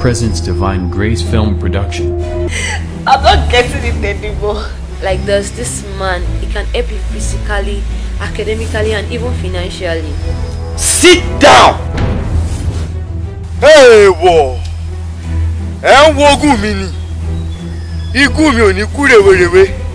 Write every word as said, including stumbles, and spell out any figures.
Presence Divine Grace Film Production. I'm not getting it anymore. Like there's this man, he can help you physically, academically, and even financially. Sit down! Hey, wo! Eh, wo gu mi ni. Igu mi ò ní kú rèwerèwe.